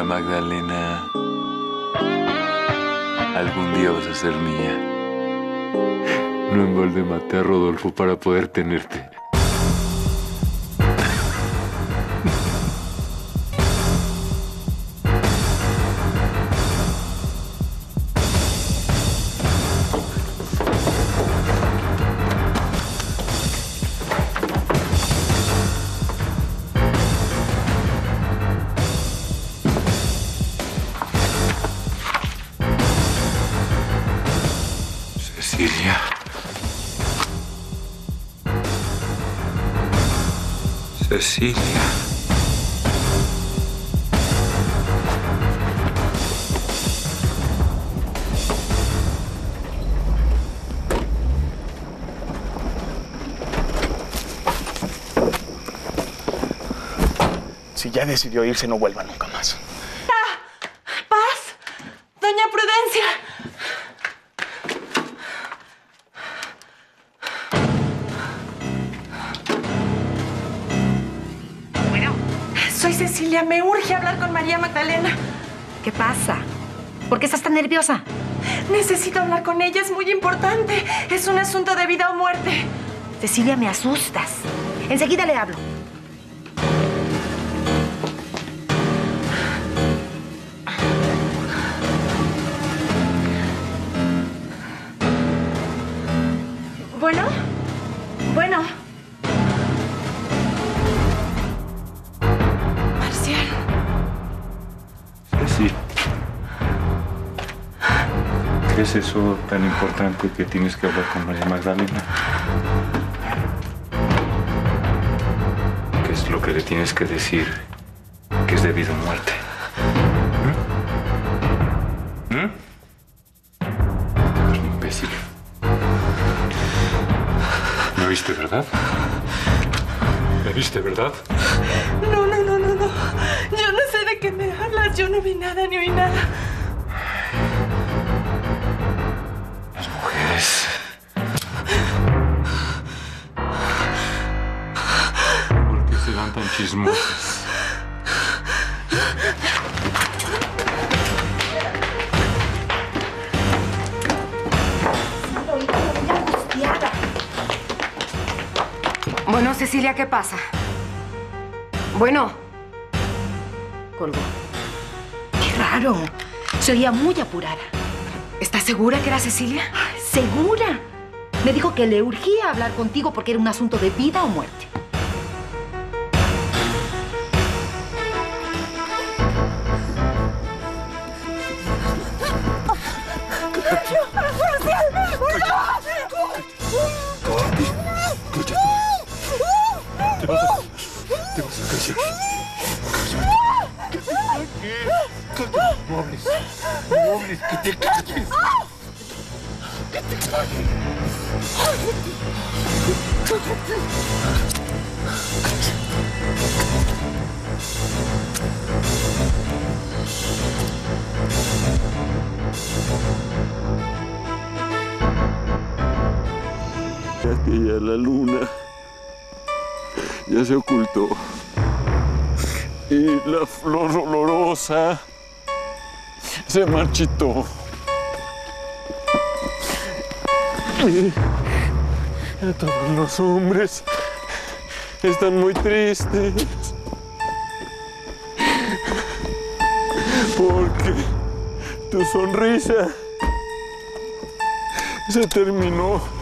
Magdalena, algún día vas a ser mía. No en balde maté a Rodolfo para poder tenerte. Cecilia. Cecilia. Si ya decidió irse, no vuelva nunca más. ¡Paz! ¡Doña Prudencia! Soy Cecilia, me urge hablar con María Magdalena. ¿Qué pasa? ¿Por qué estás tan nerviosa? Necesito hablar con ella, es muy importante. Es un asunto de vida o muerte. Cecilia, me asustas. Enseguida le hablo. Bueno. Marcial. Ceci. ¿Qué es eso tan importante que tienes que hablar con María Magdalena? ¿Qué es lo que le tienes que decir que es debido a muerte? Eres un imbécil. ¿Me viste, verdad? ¿Me viste, verdad? No. Yo no sé de qué me hablas. Yo no vi nada, ni oí nada. Las mujeres. ¿Por qué serán tan chismosas? Bueno, Cecilia, ¿qué pasa? Bueno. Colgó. Qué raro. Se oía muy apurada. ¿Estás segura que era Cecilia? ¿Segura? Me dijo que le urgía hablar contigo porque era un asunto de vida o muerte. Te vas a callar. Cállate. No hables. No hables. Que te calles. Que te calles. Aquella la luna ya se ocultó. Y la flor olorosa se marchitó. Y a todos los hombres están muy tristes porque tu sonrisa se terminó.